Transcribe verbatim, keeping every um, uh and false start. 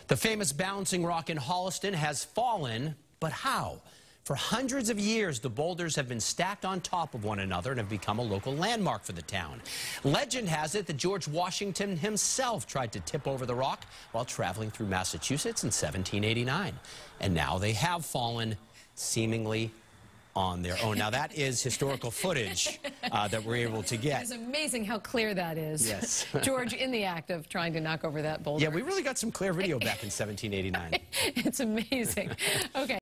The famous bouncing rock in Holliston has fallen, but how? For hundreds of years, the boulders have been stacked on top of one another and have become a local landmark for the town. Legend has it that George Washington himself tried to tip over the rock while traveling through Massachusetts in seventeen eighty-nine. And now they have fallen, seemingly on their own. Now, that is historical footage uh, that we're able to get. It's amazing how clear that is. Yes. George in the act of trying to knock over that boulder. Yeah, we really got some clear video back in seventeen eighty-nine. It's amazing. Okay.